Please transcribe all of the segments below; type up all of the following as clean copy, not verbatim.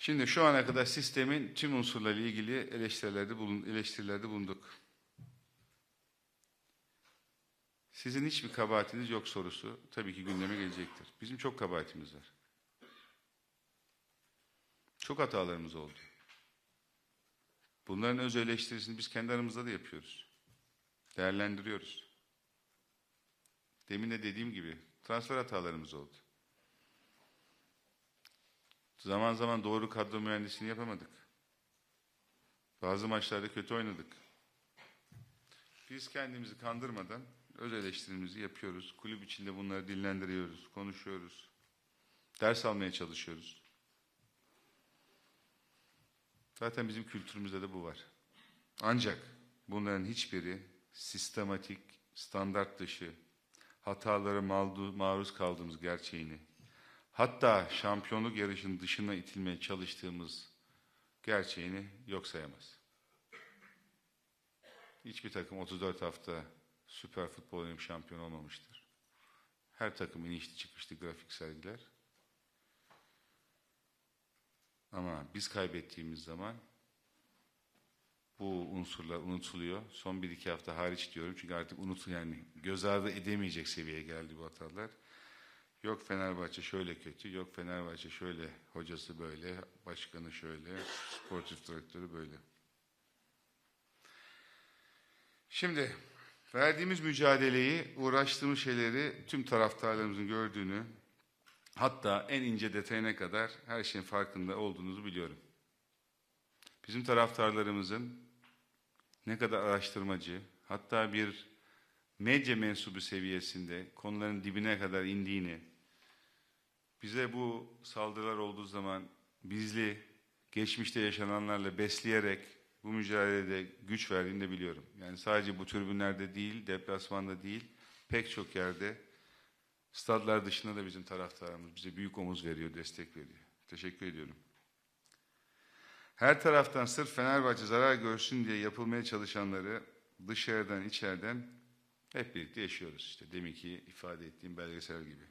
Şimdi şu ana kadar sistemin tüm unsurlarıyla ilgili eleştirilerde bulunduk. Sizin hiçbir kabahatiniz yok sorusu tabii ki gündeme gelecektir. Bizim çok kabahatimiz var. Çok hatalarımız oldu. Bunların öz eleştirisini biz kendi aramızda da yapıyoruz. Değerlendiriyoruz. Demin de dediğim gibi transfer hatalarımız oldu. Zaman zaman doğru kadro mühendisliğini yapamadık. Bazı maçlarda kötü oynadık. Biz kendimizi kandırmadan öz eleştirimizi yapıyoruz. Kulüp içinde bunları dillendiriyoruz, konuşuyoruz. Ders almaya çalışıyoruz. Zaten bizim kültürümüzde de bu var. Ancak bunların hiçbiri sistematik, standart dışı, hatalara maruz kaldığımız gerçeğini, hatta şampiyonluk yarışının dışına itilmeye çalıştığımız gerçeğini yok sayamaz. Hiçbir takım 34 hafta süper futbol oynayıp şampiyon olmamıştır. Her takım inişli çıkışlı grafik sergiler. Ama biz kaybettiğimiz zaman bu unsurlar unutuluyor. Son 1-2 hafta hariç diyorum çünkü artık yani göz ardı edemeyecek seviyeye geldi bu hatalar. Yok Fenerbahçe şöyle kötü, yok Fenerbahçe şöyle, hocası böyle, başkanı şöyle, sportif direktörü böyle. Şimdi verdiğimiz mücadeleyi, uğraştığımız şeyleri tüm taraftarlarımızın gördüğünü, hatta en ince detayına kadar her şeyin farkında olduğunuzu biliyorum. Bizim taraftarlarımızın ne kadar araştırmacı, hatta bir medya mensubu seviyesinde konuların dibine kadar indiğini, bize bu saldırılar olduğu zaman bizli, geçmişte yaşananlarla besleyerek bu mücadelede güç verdiğini de biliyorum. Yani sadece bu tribünlerde değil, deplasmanda değil, pek çok yerde, stadlar dışında da bizim taraftarımız bize büyük omuz veriyor, destek veriyor. Teşekkür ediyorum. Her taraftan sırf Fenerbahçe zarar görsün diye yapılmaya çalışanları dışarıdan, içeriden hep birlikte yaşıyoruz. İşte deminki ifade ettiğim belgesel gibi.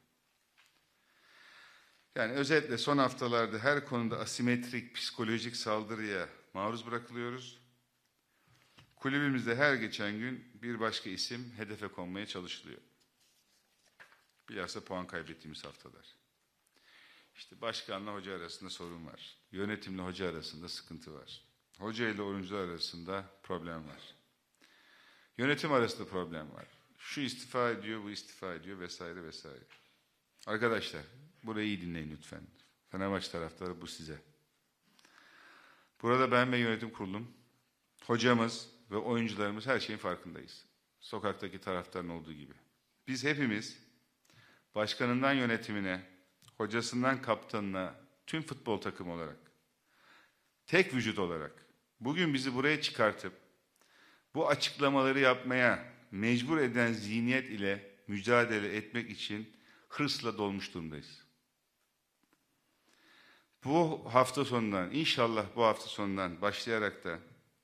Yani özetle son haftalarda her konuda asimetrik, psikolojik saldırıya maruz bırakılıyoruz. Kulübümüzde her geçen gün bir başka isim hedefe konmaya çalışılıyor. Bilhassa puan kaybettiğimiz haftalar. İşte başkanla hoca arasında sorun var. Yönetimle hoca arasında sıkıntı var. Hoca ile oyuncular arasında problem var. Yönetim arasında problem var. Şu istifa ediyor, bu istifa ediyor vesaire vesaire. Arkadaşlar burayı iyi dinleyin lütfen. Fenerbahçe taraftarı bu size. Burada ben ve yönetim kurulum, hocamız ve oyuncularımız her şeyin farkındayız. Sokaktaki taraftarın olduğu gibi. Biz hepimiz başkanından yönetimine, hocasından kaptanına, tüm futbol takımı olarak, tek vücut olarak bugün bizi buraya çıkartıp bu açıklamaları yapmaya mecbur eden zihniyet ile mücadele etmek için hırsla dolmuş durumdayız. Bu hafta sonundan, inşallah bu hafta sonundan başlayarak da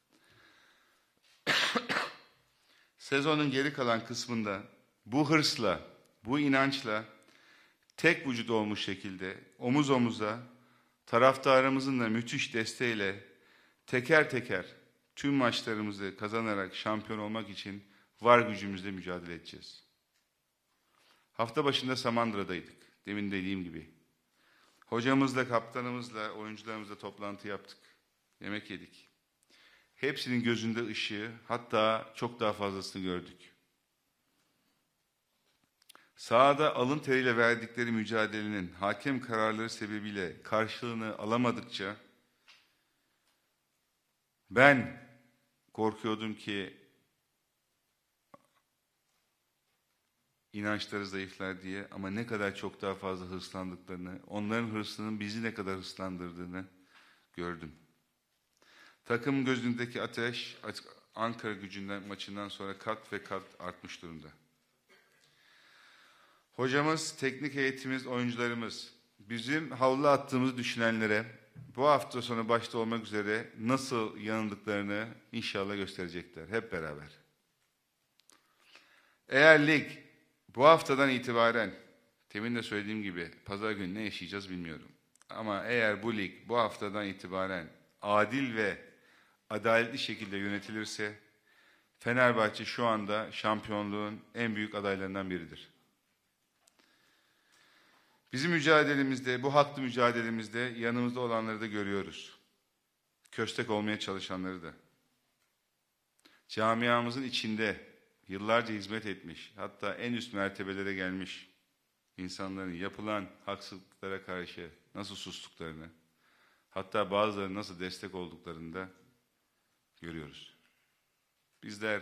sezonun geri kalan kısmında bu hırsla, bu inançla tek vücut olmuş şekilde omuz omuza taraftarımızın da müthiş desteğiyle teker teker tüm maçlarımızı kazanarak şampiyon olmak için var gücümüzle mücadele edeceğiz. Hafta başında Samandıra'daydık. Demin dediğim gibi. Hocamızla, kaptanımızla, oyuncularımızla toplantı yaptık. Yemek yedik. Hepsinin gözünde ışığı, hatta çok daha fazlasını gördük. Sahada alın teriyle verdikleri mücadelenin hakem kararları sebebiyle karşılığını alamadıkça ben korkuyordum ki inançları zayıflar diye, ama ne kadar çok daha fazla hırslandıklarını, onların hırsının bizi ne kadar hırslandırdığını gördüm. Takım gözündeki ateş Ankara Gücü'nden maçından sonra kat ve kat artmış durumda. Hocamız, teknik heyetimiz, oyuncularımız bizim havlu attığımızı düşünenlere bu hafta sonu başta olmak üzere nasıl yanıldıklarını inşallah gösterecekler hep beraber. Eğer lig bu haftadan itibaren, temin de söylediğim gibi pazar günü ne yaşayacağız bilmiyorum. Ama eğer bu lig bu haftadan itibaren adil ve adaletli şekilde yönetilirse Fenerbahçe şu anda şampiyonluğun en büyük adaylarından biridir. Bizim mücadelemizde, bu haklı mücadelemizde yanımızda olanları da görüyoruz. Köstek olmaya çalışanları da. Camiamızın içinde yıllarca hizmet etmiş, hatta en üst mertebelere gelmiş insanların yapılan haksızlıklara karşı nasıl sustuklarını, hatta bazıları nasıl destek olduklarını da görüyoruz. Bizler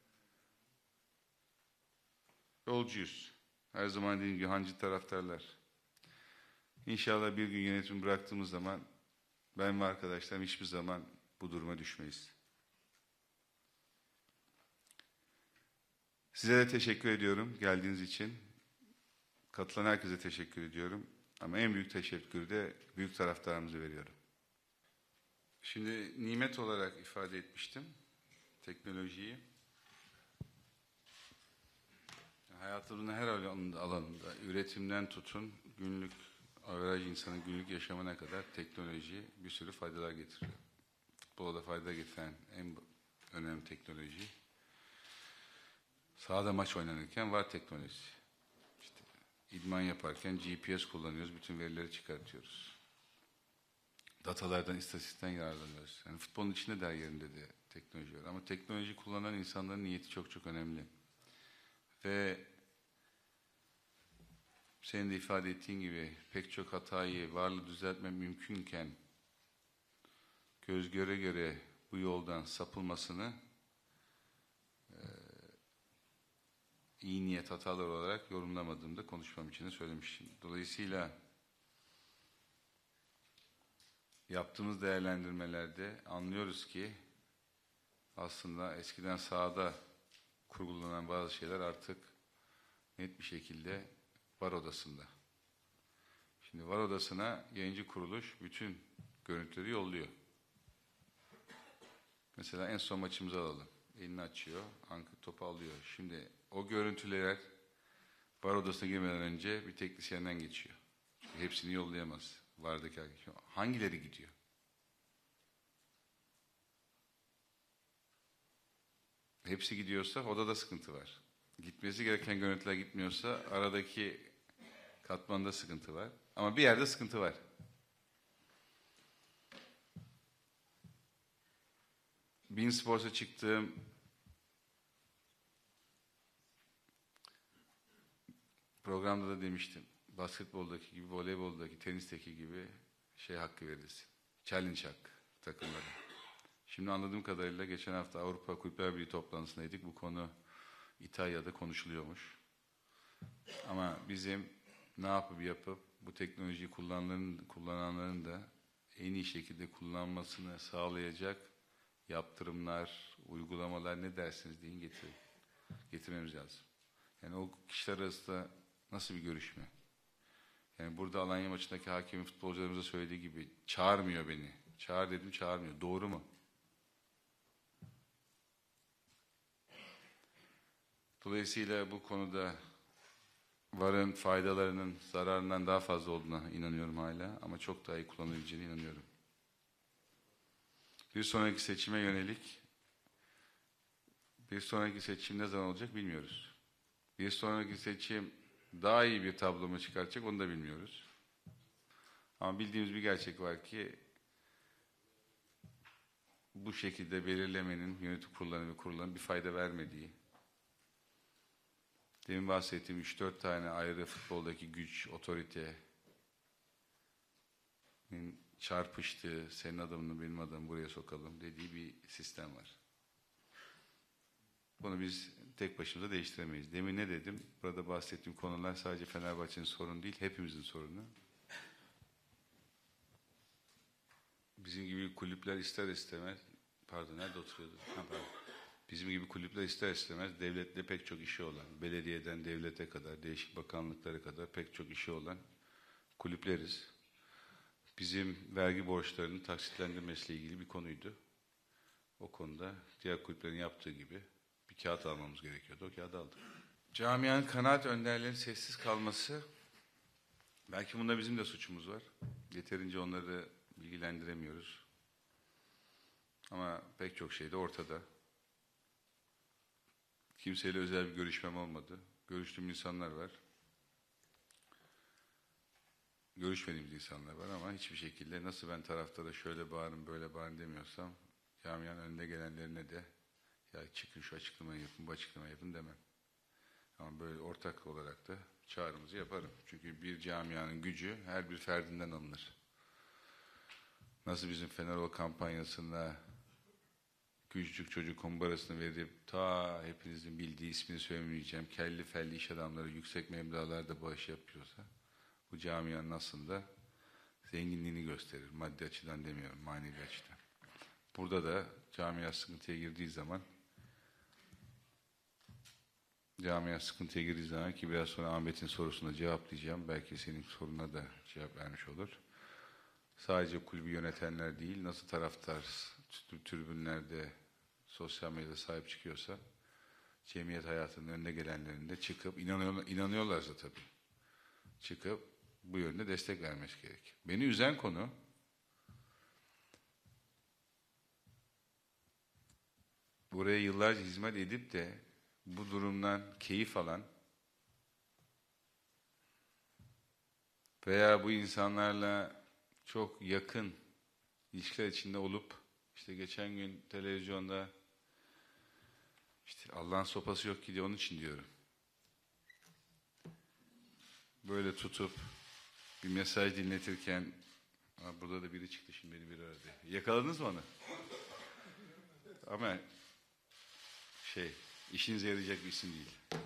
yolcuyuz. Her zaman dediğim gibi hancı taraftarlar. İnşallah bir gün yönetimi bıraktığımız zaman ben ve arkadaşlarım hiçbir zaman bu duruma düşmeyiz. Size de teşekkür ediyorum geldiğiniz için. Katılan herkese teşekkür ediyorum. Ama en büyük teşekkürü de büyük taraftarımıza veriyorum. Şimdi nimet olarak ifade etmiştim teknolojiyi. Hayatımızın her alanında, üretimden tutun, günlük, averaj insanın günlük yaşamına kadar teknoloji bir sürü faydalar getiriyor. Futbola da fayda getiren en önemli teknoloji. Sahada maç oynanırken var teknolojisi. İşte idman yaparken GPS kullanıyoruz, bütün verileri çıkartıyoruz. Datalardan, istatistikten yararlanıyoruz. Yani futbolun içinde de her yerinde de teknoloji var. Ama teknoloji kullanan insanların niyeti çok çok önemli. Ve senin de ifade ettiğin gibi pek çok hatayı varlığı düzeltme mümkünken göz göre göre bu yoldan sapılmasını iyi niyet hatalar olarak yorumlamadığımda konuşmam için de söylemiştim. Dolayısıyla yaptığımız değerlendirmelerde anlıyoruz ki aslında eskiden sahada kurgulanan bazı şeyler artık net bir şekilde VAR odasında. Şimdi VAR odasına yayıncı kuruluş bütün görüntüleri yolluyor. Mesela en son maçımızı alalım. Elini açıyor, topu alıyor. Şimdi o görüntüler VAR odasına girmeden önce bir teknisyenden geçiyor. Çünkü hepsini yollayamaz. VAR'daki hakem. Hangileri gidiyor? Hepsi gidiyorsa odada sıkıntı var. Gitmesi gereken görüntüler gitmiyorsa aradaki katmanda sıkıntı var. Ama bir yerde sıkıntı var. Bein Sports'a çıktığım programda da demiştim. Basketboldaki gibi, voleyboldaki, tenisteki gibi şey hakkı verilsin. Challenge hakkı takımlara. Şimdi anladığım kadarıyla geçen hafta Avrupa Kulüpler Birliği toplantısındaydık. Bu konu İtalya'da konuşuluyormuş. Ama bizim ne yapıp bu teknolojiyi kullananların da en iyi şekilde kullanmasını sağlayacak yaptırımlar, uygulamalar ne dersiniz deyin getirmemiz lazım. Yani o kişiler arasında nasıl bir görüşme? Yani burada Alanya maçındaki hakemin futbolcularımıza söylediği gibi çağırmıyor beni. Çağır dedim çağırmıyor. Doğru mu? Dolayısıyla bu konuda VAR'ın faydalarının zararından daha fazla olduğuna inanıyorum hala. Ama çok daha iyi kullanılabileceğine inanıyorum. Bir sonraki seçime yönelik bir sonraki seçim ne zaman olacak bilmiyoruz. Bir sonraki seçim daha iyi bir tablo mu çıkartacak onu da bilmiyoruz. Ama bildiğimiz bir gerçek var ki bu şekilde belirlemenin yönetim kurullarına ve kurullarına bir fayda vermediği, demin bahsettiğim 3-4 tane ayrı futboldaki güç, otoritenin çarpıştığı, senin adamını benim adamı buraya sokalım dediği bir sistem var. Bunu biz tek başımıza değiştiremeyiz. Demin ne dedim? Burada bahsettiğim konular sadece Fenerbahçe'nin sorunu değil, hepimizin sorunu. Bizim gibi kulüpler ister istemez, pardon nerede oturuyordu? Bizim gibi kulüpler ister istemez devletle pek çok işi olan, belediyeden devlete kadar, değişik bakanlıklara kadar pek çok işi olan kulüpleriz. Bizim vergi borçlarının taksitlendirmesiyle ilgili bir konuydu. O konuda diğer kulüplerin yaptığı gibi bir kağıt almamız gerekiyordu. O kağıdı aldık. Camianın kanaat önderlerinin sessiz kalması Belki bunda bizim de suçumuz var. Yeterince onları bilgilendiremiyoruz. Ama pek çok şey de ortada. Kimseyle özel bir görüşmem olmadı. Görüştüğüm insanlar var. Görüşmediğimiz insanlar var ama hiçbir şekilde nasıl ben taraftara şöyle bağırın böyle bağırın demiyorsam camianın önünde gelenlerine de ya çıkın şu açıklamayı yapın, bu açıklamayı yapın demem. Ama böyle ortak olarak da çağrımızı yaparım. Çünkü bir camianın gücü her bir ferdinden alınır. Nasıl bizim Fenerol kampanyasında küçücük çocuk kumbarasını verip ta hepinizin bildiği ismini söylemeyeceğim kelli felli iş adamları yüksek meblağlarda bağış yapıyorsa bu camianın aslında zenginliğini gösterir. Maddi açıdan demiyorum, manevi açıdan. Burada da camia sıkıntıya girdiği zaman ki biraz sonra Ahmet'in sorusuna cevaplayacağım. Belki senin soruna da cevap vermiş olur. Sadece kulübü yönetenler değil, nasıl taraftar tribünlerde, sosyal medyada sahip çıkıyorsa, cemiyet hayatının önüne gelenlerin de çıkıp, inanıyorlarsa tabii, çıkıp bu yönde destek vermesi gerek. Beni üzen konu, buraya yıllarca hizmet edip de bu durumdan keyif alan veya bu insanlarla çok yakın ilişkiler içinde olup işte geçen gün televizyonda işte Allah'ın sopası yok ki diye onun için diyorum. Böyle tutup bir mesaj dinletirken burada da biri çıktı şimdi beni biri aradı. Yakaladınız mı onu? Ama işinize yarayacak bir isim değil.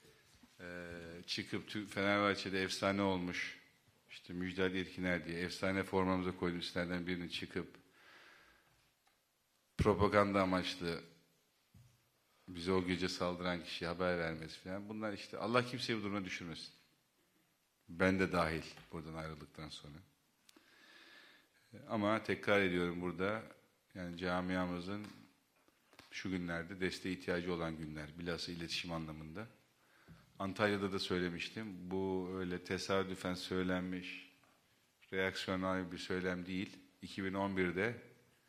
Çıkıp Fenerbahçe'de efsane olmuş işte Müjdat Yetkinler diye efsane formamıza koyduğum isimlerden birini çıkıp propaganda amaçlı bize o gece saldıran kişiye haber vermesi falan. Bunlar işte Allah kimseyi bu duruma düşürmesin. Ben de dahil buradan ayrıldıktan sonra. Ama tekrar ediyorum burada yani camiamızın şu günlerde desteğe ihtiyacı olan günler. Bilhassa iletişim anlamında. Antalya'da da söylemiştim. Bu öyle tesadüfen söylenmiş, reaksiyonel bir söylem değil. 2011'de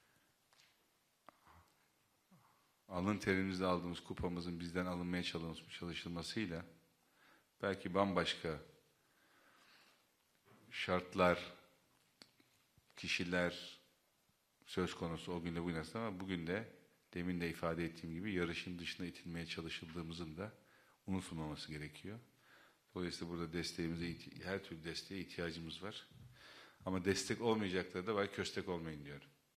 alın terimizle aldığımız kupamızın bizden alınmaya çalışılmasıyla belki bambaşka şartlar, kişiler söz konusu o günde bugün aslında ama bugün de demin de ifade ettiğim gibi yarışın dışına itilmeye çalışıldığımızın da unutulmaması gerekiyor. Dolayısıyla burada her türlü desteğe ihtiyacımız var. Ama destek olmayacakları da var, köstek olmayın diyorum.